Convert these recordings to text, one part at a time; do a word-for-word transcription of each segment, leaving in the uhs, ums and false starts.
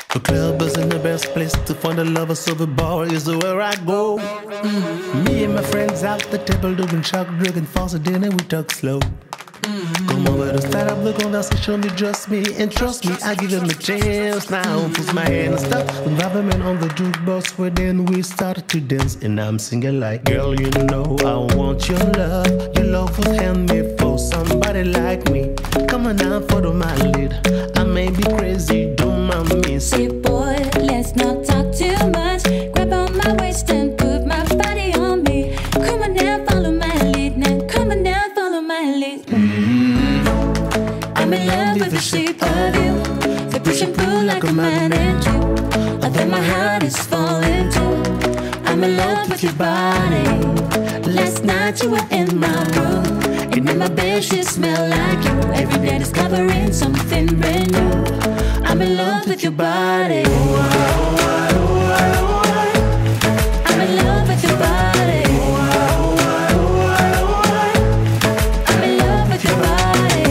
The club isn't the best place to find a lover, so the bar is where I go. Mm. Me and my friends out the table doing shock, drinking fast, and dinner we talk slow. Mm. Come over to start up the conversation, you trust me, and trust me, I give him a chance now. Put my hand and stop, the government on the jukebox, where then we started to dance, and I'm singing like, girl, you know I want your love. Your love was handmade for somebody like me. Come on now, follow my lead. I may be crazy, don't mind me. Say, boy, let's not talk too much. Grab on my waist and put my body on me. Come on now, follow my lead. Now, come on now, follow my lead. Mm-hmm. I'm in love with the shape of you. The push and pull like a magnet do. Although my heart is falling too. I'm in love with your body. Last night you were in my room. And in my bed she smelled like you. Every day discovering something brand new. I'm in love with your body. I'm in love with your body. I'm in love with your body.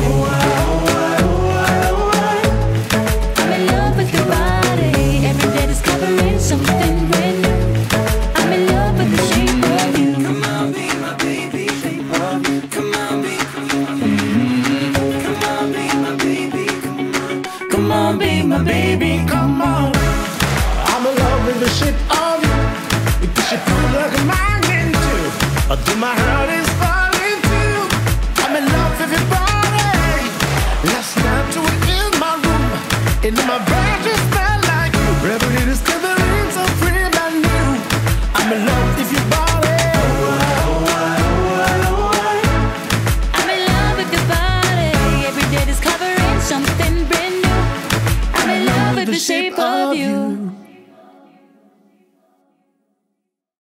I'm in love with your body. Every day discovering something brand new. I'm in love with the shape of you. Come on, be my baby, shape of you. Come on, be. Come on, be my baby. Come on, be my baby, come on. I'm in love with the shape of you. You push it through like a magnet too. Although my heart is falling too. I'm in love with your body. Last night you were in my room. And in my bed you smell like you. Every day discovering something brand new. I'm in love with your body. I'm in love with your body. Every day discovering something brand new. I'm in love with the shape of you.